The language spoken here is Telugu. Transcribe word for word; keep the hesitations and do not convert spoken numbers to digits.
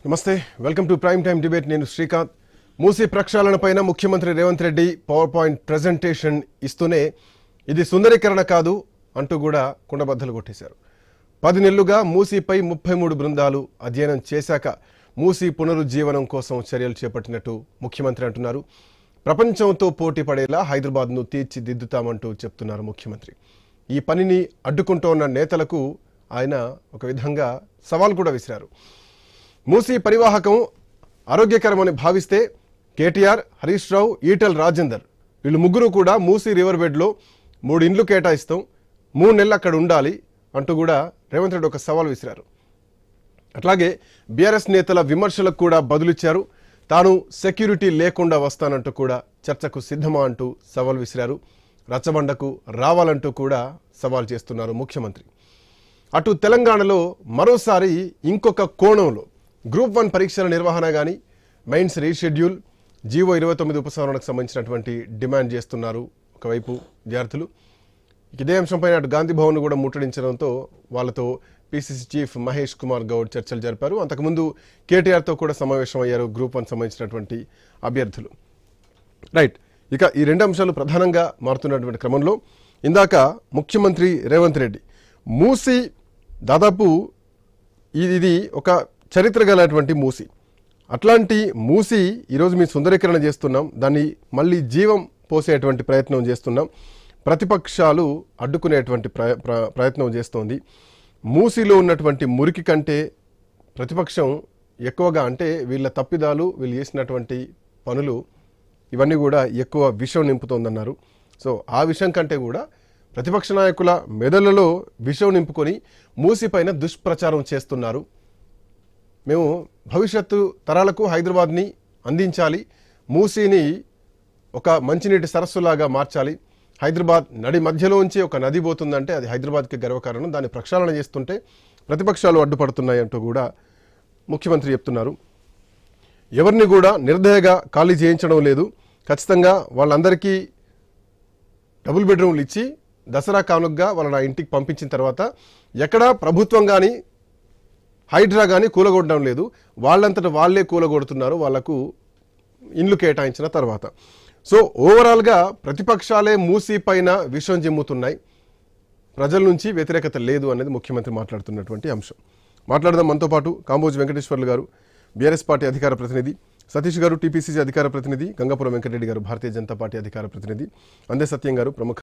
నమస్తే welcome to prime time debate నేను శ్రీకాంత్ మూసీ ప్రక్షాళనపైన ముఖ్యమంత్రి Revanth Reddy power point presentation ఇస్తూనే ఇది సుందరీకరణ కాదు అంటూ కూడా కుండబద్దలు కొట్టేశారు. పది నెలలుగా మూసీపై ముప్పై మూడు బృందాలు అధ్యయనం చేశాక మూసీ పునరుజ్జీవనం కోసం చర్యలు చేపట్టినట్టు ముఖ్యమంత్రి అంటున్నారు. ప్రపంచంతో పోటీ పడేలా హైదరాబాద్ను తీర్చిదిద్దుతామంటూ చెప్తున్నారు ముఖ్యమంత్రి. ఈ పనిని అడ్డుకుంటోన్న నేతలకు ఆయన ఒక విధంగా సవాల్ కూడా విసిరారు. మూసీ పరివాహకం ఆరోగ్యకరమని భావిస్తే కేటీఆర్, హరీష్ రావు, ఈటెల్ రాజేందర్ వీళ్ళు ముగ్గురు కూడా మూసీ రివర్ బెడ్లో మూడు ఇండ్లు కేటాయిస్తాం, మూడు నెలలు అక్కడ ఉండాలి అంటూ కూడా రేవంత్ రెడ్డి ఒక సవాల్ విసిరారు. అట్లాగే బీఆర్ఎస్ నేతల విమర్శలకు కూడా బదులిచ్చారు. తాను సెక్యూరిటీ లేకుండా వస్తానంటూ కూడా చర్చకు సిద్ధమా అంటూ సవాల్ విసిరారు. రచ్చబండకు రావాలంటూ కూడా సవాల్ చేస్తున్నారు ముఖ్యమంత్రి. అటు తెలంగాణలో మరోసారి ఇంకొక కోణంలో గ్రూప్ వన్ పరీక్షల నిర్వహణ కానీ మెయిన్స్ రీషెడ్యూల్, జీవో ఇరవై తొమ్మిది ఉపసంహరణకు సంబంధించినటువంటి డిమాండ్ చేస్తున్నారు ఒకవైపు విద్యార్థులు. ఇదే అంశంపైన అటు గాంధీ భవన్ కూడా ముట్టడించడంతో వాళ్ళతో పీసీసీ చీఫ్ మహేష్ కుమార్ గౌడ్ చర్చలు జరిపారు. అంతకుముందు కేటీఆర్తో కూడా సమావేశం అయ్యారు గ్రూప్ వన్ సంబంధించినటువంటి అభ్యర్థులు. రైట్, ఇక ఈ రెండు అంశాలు ప్రధానంగా మారుతున్నటువంటి క్రమంలో ఇందాక ముఖ్యమంత్రి రేవంత్ రెడ్డి మూసీ దాదాపు ఇది ఒక చరిత్ర గలటువంటి మూసీ, అట్లాంటి మూసీ ఈరోజు మేము సుందరీకరణ చేస్తున్నాం, దాన్ని మళ్ళీ జీవం పోసేటువంటి ప్రయత్నం చేస్తున్నాం, ప్రతిపక్షాలు అడ్డుకునేటువంటి ప్రయత్నం చేస్తోంది. మూసీలో ఉన్నటువంటి మురికి కంటే ప్రతిపక్షం ఎక్కువగా, అంటే వీళ్ళ తప్పిదాలు, వీళ్ళు చేసినటువంటి పనులు ఇవన్నీ కూడా ఎక్కువ విషం నింపుతోందన్నారు. సో ఆ విషయం కంటే కూడా ప్రతిపక్ష నాయకుల మెదళ్లలో విషం నింపుకొని మూసీ పైన దుష్ప్రచారం చేస్తున్నారు. మేము భవిష్యత్తు తరాలకు హైదరాబాద్ని అందించాలి, మూసీని ఒక మంచినీటి సరస్సులాగా మార్చాలి, హైదరాబాద్ నడి మధ్యలోంచి ఒక నది పోతుందంటే అది హైదరాబాద్కి గర్వకారణం, దాన్ని ప్రక్షాళన చేస్తుంటే ప్రతిపక్షాలు అడ్డుపడుతున్నాయి అంటూ కూడా ముఖ్యమంత్రి చెప్తున్నారు. ఎవరిని కూడా నిర్దయగా ఖాళీ చేయించడం లేదు, ఖచ్చితంగా వాళ్ళందరికీ డబుల్ బెడ్రూమ్లు ఇచ్చి దసరా కానుకగా వాళ్ళని ఆ ఇంటికి పంపించిన తర్వాత ఎక్కడా ప్రభుత్వం కానీ హైడ్రా కానీ కూలగొట్టడం లేదు, వాళ్ళంతటా వాళ్ళే కూలగొడుతున్నారు వాళ్లకు ఇండ్లు కేటాయించిన తర్వాత. సో ఓవరాల్గా ప్రతిపక్షాలే మూసీ పైన విషం జిమ్ముతున్నాయి, ప్రజల నుంచి వ్యతిరేకత లేదు అనేది ముఖ్యమంత్రి మాట్లాడుతున్నటువంటి అంశం. మాట్లాడదాం మనతో పాటు కాంబోజ్ వెంకటేశ్వర్లు గారు, బీఆర్ఎస్ పార్టీ అధికార ప్రతినిధి, సతీష్ గారు టీపీసీసీ అధికార ప్రతినిధి, గంగాపురం వెంకటరెడ్డి గారు భారతీయ జనతా పార్టీ అధికార ప్రతినిధి, అందే సత్యం గారు ప్రముఖ